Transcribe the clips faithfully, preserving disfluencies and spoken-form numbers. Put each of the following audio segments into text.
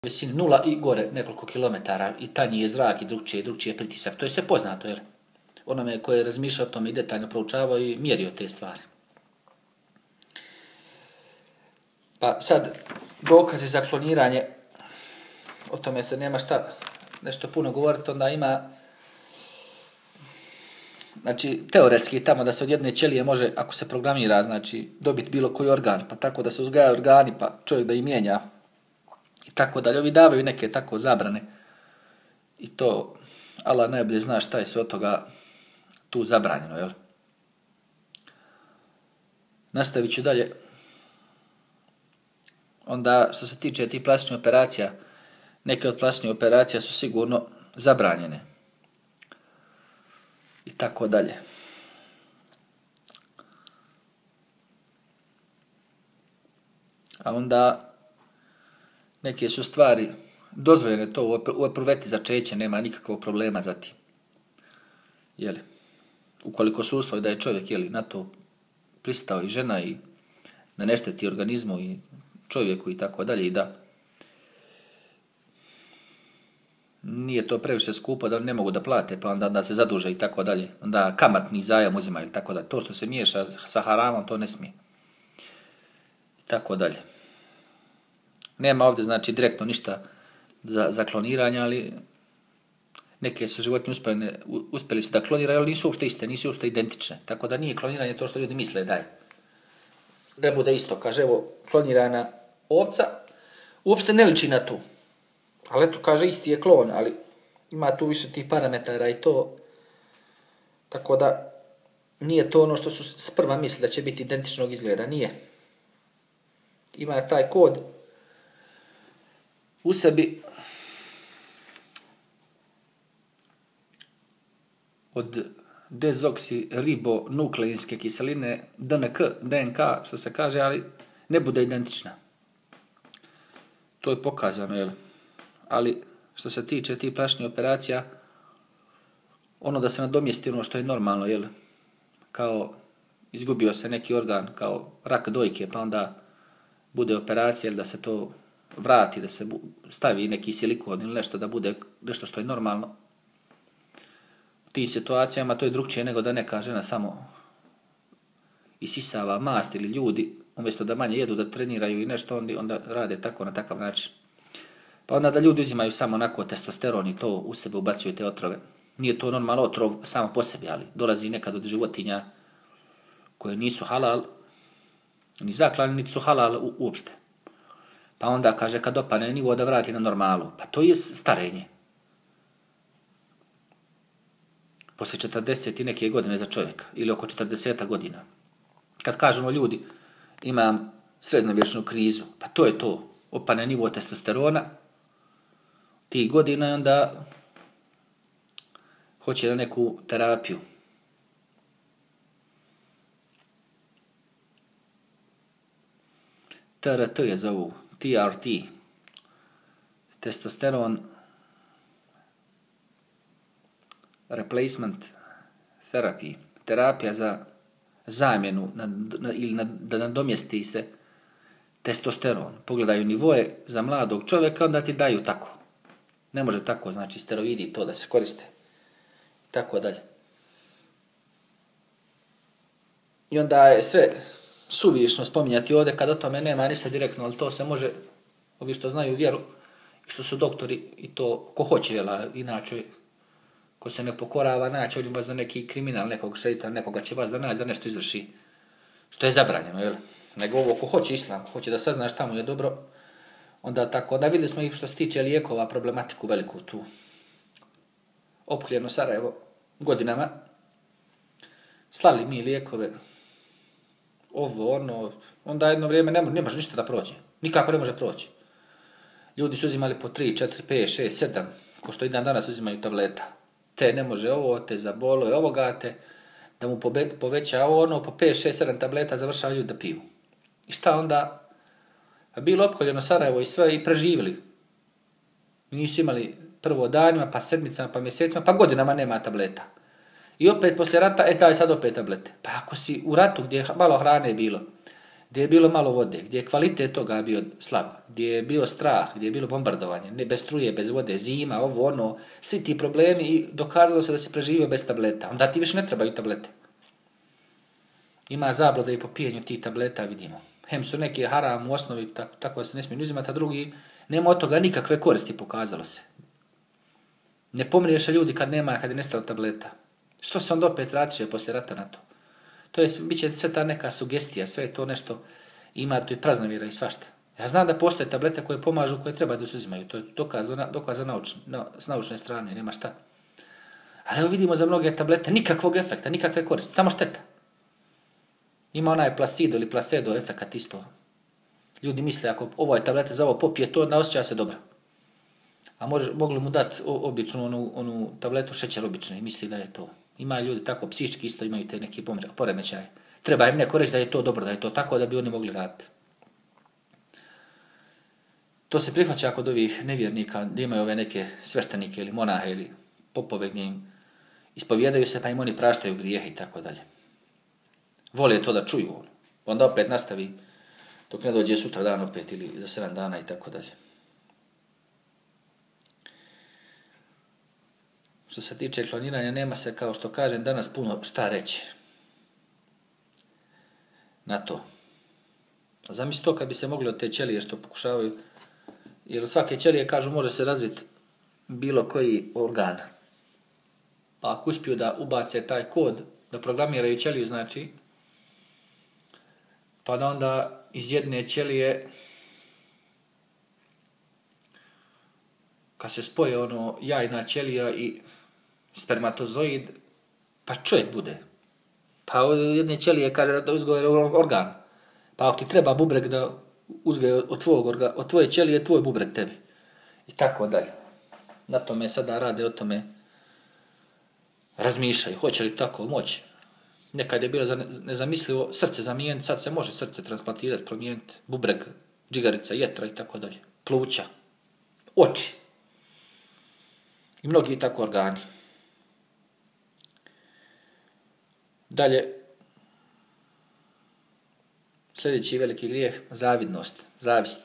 visini nula i gore nekoliko kilometara i tanji je zrak i drugčije, drugčije pritisak. To je sve poznato, jer onome koje je razmišljao o tome i detaljno proučavao i mjerio te stvari. Pa sad, dokazi za kloniranje, o tome se nema šta nešto puno govoriti, onda ima, znači, teoretski tamo da se od jedne ćelije može, ako se programira, znači, dobiti bilo koji organ, pa tako da se uzgajaju organi, pa čovjek da ih mijenja, i tako dalje. Ovi davaju neke tako zabrane. I to, Allah najbolje zna šta je sve od toga tu zabranjeno, jel? Nastavit ću dalje. Onda, što se tiče tih plastičnih operacija, neke od plastičnih operacija su sigurno zabranjene. I tako dalje. A onda neke su stvari dozvoljene, to u epruveti začeće, nema nikakvog problema za tim. Jeli? Ukoliko su uslovi da je čovjek, jeli, na to pristao i žena i da ne šteti organizmu i čovjeku i tako dalje, i da nije to previše skupo da ne mogu da plate, pa onda da se zaduže i tako dalje. Onda kamatni zajam uzimaju i tako dalje. To što se miješa sa haramom, to ne smije. I tako dalje. Nema ovdje, znači, direktno ništa za, za kloniranje, ali neke su životinje uspjeli, uspjeli su da kloniraju, ali nisu uopšte iste, nisu uopšte identične. Tako da nije kloniranje to što ljudi misle da je. Ne bude isto. Kaže, evo, klonirana ovca uopšte ne liči na tu. Ali eto, kaže, isti je klon, ali ima tu više tih parametara i to. Tako da nije to ono što su sprva misli da će biti identičnog izgleda. Nije. Ima taj kod u sebi od dezoksiribonukleinske kiseline D N K, D N K, što se kaže, ali ne bude identična. To je pokazano, jel? Ali što se tiče tih plastičnih operacija, ono da se nadomjesti ono što je normalno, jel? Kao izgubio se neki organ, kao rak dojke, pa onda bude operacija, jel, da se to vrati, da se stavi neki silikon ili nešto, da bude nešto što je normalno. U tim situacijama to je drugčije nego da neka žena samo isisava mast, ili ljudi, umjesto da manje jedu, da treniraju i nešto, onda, onda rade tako, na takav način. Pa onda da ljudi uzimaju samo onako testosteron i to u sebe ubacuju te otrove. Nije to normalno otrov samo po sebi, ali dolazi nekad od životinja koje nisu halal, ni zaklani, niti su halal u, uopšte. Pa onda kaže, kad opane nivo, da vrati na normalu. Pa to je starenje. Posle četrdeset i neke godine za čovjeka, ili oko četrdeset godina. Kad kažemo ljudi, imam srednjovječnu krizu, pa to je to. Opane nivo testosterona, tih godina, i onda hoće na neku terapiju. T R T je zovu, T R T, testosteron replacement therapy, terapija za zamjenu na, na, ili na, da nadomjesti se testosteron. Pogledaju nivoje za mladog čovjeka, onda ti daju tako. Ne može tako, znači steroidi to da se koriste. Tako dalje. I onda je sve suvišno spominjati ovdje kad o tome nema ništa direktno, ali to se može, ovi što znaju vjeru, što su doktori i to ko hoće, jel, inače ko se ne pokorava, naći ovdje možda neki kriminal, nekog šeitana, nekoga će vas da naći da nešto izvrši, što je zabranjeno, jel? Nego ovo ko hoće islam, hoće da sazna šta mu je dobro, onda tako. Da vidjeli smo i što se tiče lijekova, problematiku veliku tu. Opklijeno Sarajevo godinama, slali mi lijekove, ovo, ono, onda jedno vrijeme ne, ne može ništa da prođe. Nikako ne može proći. Ljudi su uzimali po tri, četiri, pet, šest, sedam, ko što i dan danas uzimaju tableta. Te ne može ovo, te za bolo je ovoga, te da mu poveća ovo, ono, po pet, šest, sedam tableta završava ljudi da piju. I šta onda? Bilo opkoljeno Sarajevo i sve i preživjeli. Nisu imali prvo danima, pa sedmicama, pa mjesecima, pa godinama nema tableta. I opet poslije rata, e taj sad opet tablete. Pa ako si u ratu gdje je malo hrane bilo, gdje je bilo malo vode, gdje je kvalitet toga bio slab, gdje je bio strah, gdje je bilo bombardovanje, ne bez struje, bez vode, zima, ovo, ono, svi ti problemi i dokazalo se da si preživio bez tableta. Onda ti više ne trebaju tablete. Ima zabluda i po pijenju tih tableta, vidimo. Hem su neke haram u osnovi, tako, tako da se ne smiju uzimati, a drugi nema od toga nikakve koristi, pokazalo se. Ne pomriješe ljudi kad nema, kad je nestalo tableta. Što se onda opet vraća poslije rata na to? To je, bit će sve ta neka sugestija, sve je to nešto, ima tu i praznovjera i svašta. Ja znam da postoje tablete koje pomažu, koje treba da se uzimaju, to je dokazano, dokazano naučno, no, s naučne strane, nema šta. Ali evo vidimo za mnoge tablete nikakvog efekta, nikakve koristi, samo šteta. Ima onaj placido ili placedo efekat isto. Ljudi misle ako ovo je tablete za ovo popije to, onda osjeća se dobro. A može, mogli mu dati običnu onu, onu tabletu šećer obične i misli da je to. Ima ljudi tako psihički isto imaju te neki poremećaje. Treba im neko reći da je to dobro, da je to tako da bi oni mogli raditi. To se prihvaća kod ovih nevjernika gdje imaju ove neke sveštenike ili monahe ili popove gdje im ispovjedaju se pa im oni praštaju grijehe i tako dalje. Vole to da čuju. Onda opet nastavi dok ne dođe sutra dan opet ili za sedam dana i tako dalje. Što se tiče kloniranja, nema se, kao što kažem, danas puno šta reći na to. Zamisli to kad bi se mogli od te ćelije što pokušavaju, jer od svake ćelije, kažu, može se razviti bilo koji organ. Pa ako uspiju da ubace taj kod, da programiraju ćeliju, znači, pa da onda iz jedne ćelije, kad se spoje ono jajna ćelija i spermatozoid, pa čovjek bude. Pa od jedne ćelije kaže da uzgoje organ. Pa ako ti treba bubreg da uzgoje od, tvojeg orga, od tvoje ćelije, tvoj bubreg tebi. I tako dalje. Na tome sada rade, o tome razmišljaju. Hoće li tako moći? Nekad je bilo nezamislivo srce zamijeniti, sad se može srce transplantirati, promijeniti, bubreg, džigarica, jetra i tako dalje. Pluća, oči. I mnogi tako organi. Dalje, sljedeći veliki grijeh, zavidnost, zavist.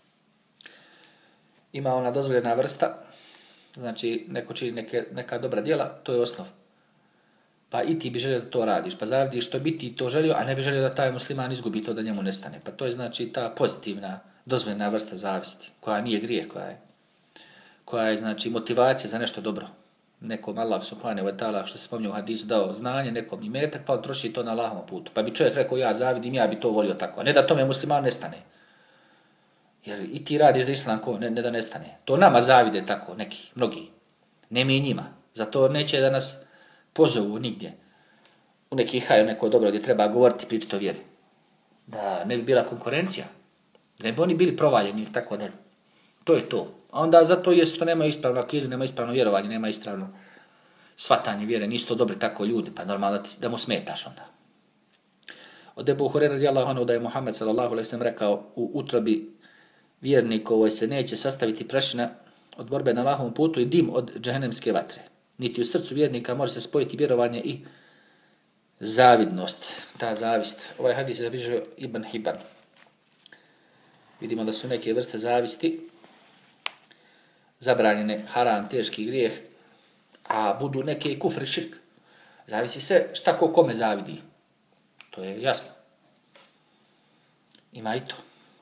Ima ona dozvoljena vrsta, znači neko čini neke, neka dobra djela, to je osnov. Pa i ti bi želio da to radiš, pa zavidiš što bi ti to želio, a ne bi želio da taj musliman izgubi to da njemu nestane. Pa to je znači ta pozitivna, dozvoljena vrsta zavisti, koja nije grijeh, koja je, koja je znači motivacija za nešto dobro. Nekom Allah subhanahu wa ta'ala, što se spominje u hadisu, dao znanje, nekom imetak, pa on troši to na Allahovom putu. Pa bi čovjek rekao, ja zavidim, ja bi to volio tako. A ne da tome musliman nestane. Jer i ti radiš za islam, ko, ne, ne da nestane. To nama zavide tako, neki, mnogi. Ne mi i njima. Zato neće da nas pozovu nigdje. U neki haj, u neko dobro gdje treba govoriti, pričati o vjeri. Da ne bi bila konkurencija. Da ne bi oni bili provaljeni i tako dalje. To je to. A onda zato je što nema ispravno akidu, nema ispravno vjerovanje, nema ispravno shvatanje vjere, nisu to dobri tako ljudi, pa normalno da, ti, da mu smetaš onda. Od Ebu Hurajre radijallahu anhu da je Muhammed sallallahu alejhi ve sellem rekao u utrobi vjernikovoj se neće sastaviti prašina od borbe na Allahovom putu i dim od džehennemske vatre. Niti u srcu vjernika može se spojiti vjerovanje i zavidnost, ta zavist. Ovaj hadis je zabilježio Ibn Hibban. Vidimo da su neke vrste zavisti zabranjene, haram, teški grijeh, a budu neke i kufr i širk. Zavisi sve šta ko kome zavidi. To je jasno. Ima i to.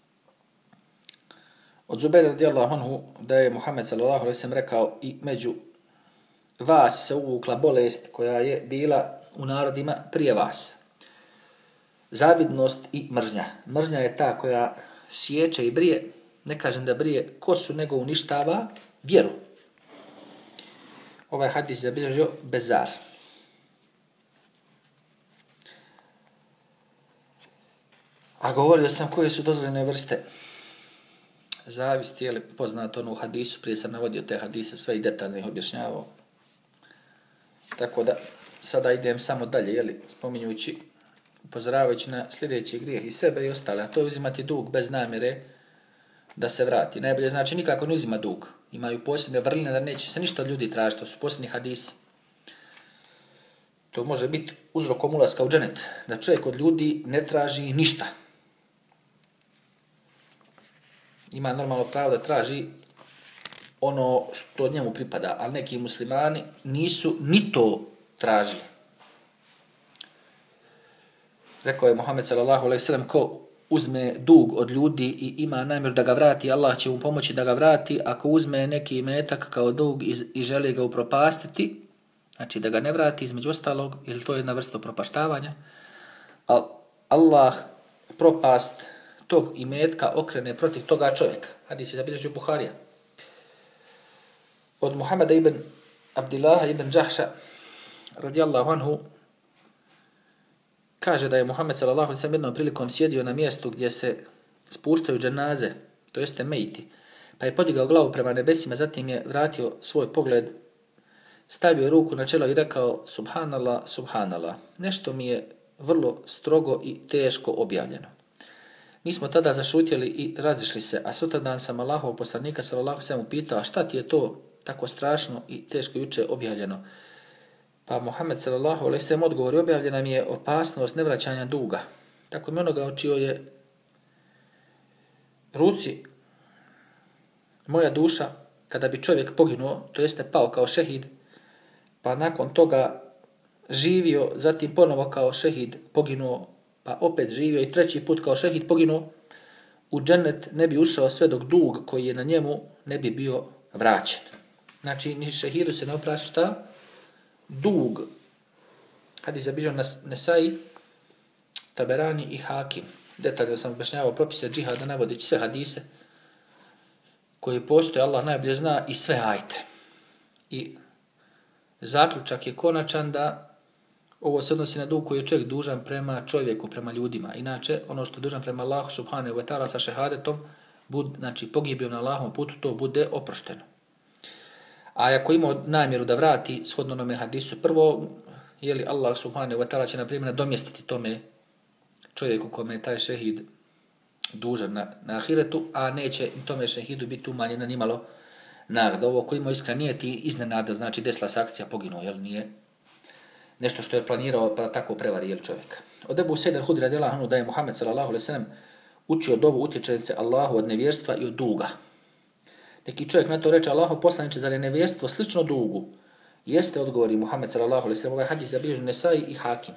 Od Zubaira radijallahu anhu da je Muhammed sallallahu alejhi ve sellem rekao i među vas se uvukla bolest koja je bila u narodima prije vas. Zavidnost i mržnja. Mržnja je ta koja sječe i brije, ne kažem da brije kosu, nego uništava vjeru. Ovaj hadis zabilježio Bezar. A govorio sam koje su dozvoljene vrste zavisti, je li poznato ono u hadisu, prije sam navodio te hadise, sve i detaljno ih objašnjavao. Tako da sada idem samo dalje, je li, spominjući, upozoravajući na sljedeći grijeh i sebe i ostale, a to je uzimati dug bez namjere da se vrati. Najbolje znači nikako ne uzima dug. Imaju posebne vrline da neće se ništa od ljudi tražiti, to su posljednji hadisi. To može biti uzrokom ulaska u dženet, da čovjek od ljudi ne traži ništa. ima normalno pravo da traži ono što njemu pripada, ali neki muslimani nisu ni to tražili. Rekao je Muhammed sallallahu alejhi ve sellem, ko uzme dug od ljudi i ima namjeru da ga vrati, Allah će mu pomoći da ga vrati. Ako uzme neki imetak kao dug i, i želi ga upropastiti, znači da ga ne vrati između ostalog, jer to je jedna vrsta propaštavanja, al Allah propast tog imetka okrene protiv toga čovjeka. Hadis je zabilježio Buharija. Od Muhameda ibn Abdillaha ibn Džahša radijallahu anhu kaže da je Muhammed sallallahu alejhi ve sellem jednom prilikom sjedio na mjestu gdje se spuštaju dženaze, to jeste mejiti, pa je podigao glavu prema nebesima, zatim je vratio svoj pogled, stavio ruku na čelo i rekao subhanallah, subhanallah, nešto mi je vrlo strogo i teško objavljeno. Mi smo tada zašutjeli i razišli se, a sutradan sam Allahov poslanika sallallahu alejhi ve sellem upitao, a šta ti je to tako strašno i teško juče objavljeno? Pa Muhammed sallallahu alejhi ve sellem odgovori, objavljena mi je opasnost nevraćanja duga. Tako mi onoga učio je ruci moja duša, kada bi čovjek poginuo, to jeste pao kao šehid, pa nakon toga živio, zatim ponovo kao šehid poginuo, pa opet živio i treći put kao šehid poginuo, u džennet ne bi ušao sve dok dug koji je na njemu ne bi bio vraćen. Znači, ni šehidu se ne oprašta dug. Hadis zabilježio Nesai, Taberani i Hakim. Detaljno sam objašnjavao propise džihada navodeći sve hadise koji postoje, Allah najbolje zna, i sve ajte. I zaključak je konačan da ovo se odnosi na dug koji je čovjek dužan prema čovjeku, prema ljudima. Inače, ono što je dužan prema Allahu subhanahu wa ta'ala sa šehadetom, bud, znači pogibio na Allahovom putu, to bude oprošteno. A ako ima namjeru da vrati shodno onome hadisu, prvo, je li Allah subhanahu wa ta'ala će na primjer nadomjestiti tome čovjeku kome je taj šehid dužan na, na ahiretu, a neće tome šehidu biti umanjena nimalo nagrada. Ovo ko ima iskren nijeti iznenada, znači desila se akcija, poginuo, jel nije nešto što je planirao pa tako prevari jel čovjeka. Od Ebu Sejda al-Hudri radijallahu anhu da je Muhammed sallallahu alejhi ve sellem učio dovu utječenice Allahu od nevjerstva i od duga. Neki čovjek na to reče, Allahu poslaniče, zar je nevjerstvo slično dugu? Jeste, odgovori Muhammed sallallahu alejhi ve sellem, ovaj hadis zabilježu Nesai i Hakim.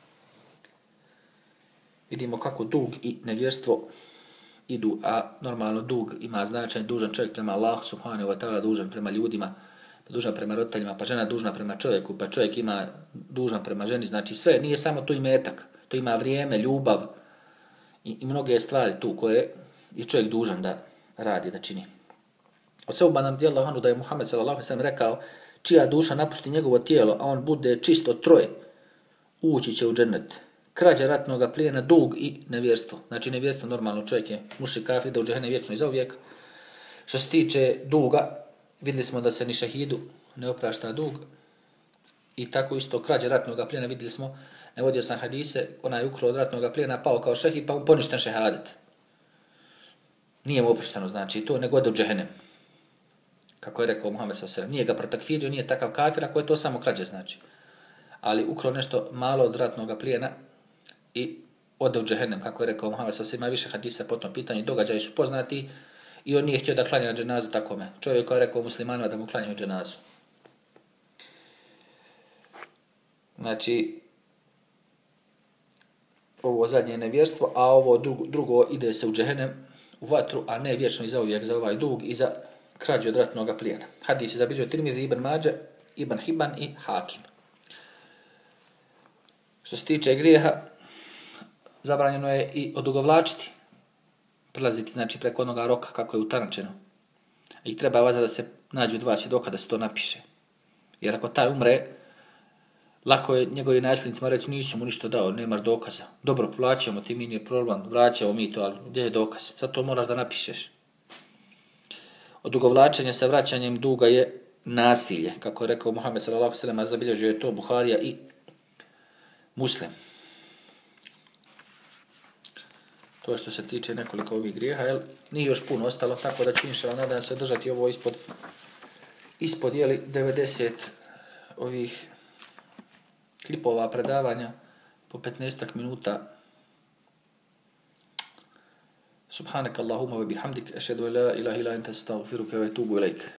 Vidimo kako dug i nevjerstvo idu, a normalno dug ima značaj, dužan čovjek prema Allahu subhanahu wa ta'ala, dužan prema ljudima, pa dužan prema roditeljima, pa žena dužna prema čovjeku, pa čovjek ima dužan prema ženi, znači sve, nije samo tu imetak, to ima vrijeme, ljubav i, i mnoge stvari tu koje je čovjek dužan da radi, da čini. Od Seubana radijallahu anhu da je Muhammed sallallahu alejhi ve sellem rekao, čija duša napusti njegovo tijelo, a on bude čist od troje, ući će u džennet. Krađa ratnoga plijena, dug i nevjerstvo. Znači nevjerstvo normalno čovjek je mušrik kafir da u džehennem vječno i zauvijek. Što se tiče duga, vidjeli smo da se ni šehidu ne oprašta dug. I tako isto krađa ratnoga plijena, vidjeli smo, navodio sam hadise, onaj ukro od ratnoga plijena pao kao šehid, pa mu poništen šehadet. Nije mu oprošteno, znači to nego ode u džehennem. Kako je rekao Muhammed sallallahu alejhi ve sellem, nije ga protakfirio, nije takav kafir, ako je to samo krađe znači. Ali ukro nešto malo od ratnoga plijena i ode u džehennem, kako je rekao Muhammed sallallahu alejhi ve sellem, ima više hadisa po tom pitanju, događaji su poznati i on nije htio da klanja na dženazu takome. Čovjek je rekao muslimanima da mu klanjaju dženazu. Znači, ovo zadnje je nevjerstvo, a ovo drugo, drugo ide se u džehennem, u vatru, a ne vječno i zauvijek za ovaj dug i za krađu od ratnoga plijena. Hadis je zabilježio Tirmizi, Ibn Mađe, Ibn Hibban i Hakim. Što se tiče grijeha, zabranjeno je i odugovlačiti, prelaziti znači preko onoga roka kako je utanačeno. I treba vaza da se nađu dva svjedoka da se to napiše. Jer ako taj umre, lako je njegovi nasljednicima reći nisu mu ništa dao, nemaš dokaza. Dobro, plaćamo ti, mi nije problem, vraćamo mi to, ali gdje je dokaz? Sad to moraš da napišeš. Odugovlačenje sa vraćanjem duga je nasilje, kako je rekao Muhammed sallallahu alejhi ve sellem, a zabilježio je to Buharija i Muslim. To je što se tiče nekoliko ovih grijeha, jel? Nije još puno ostalo, tako da ću inšallah nadam se držati ovo ispod, ispod jeli, devedeset ovih klipova predavanja po petnaestak minuta. Subhanak Allahumma wa bihamdik, ashhadu an la ilaha illa anta astaghfiruka wa atubu ilaik.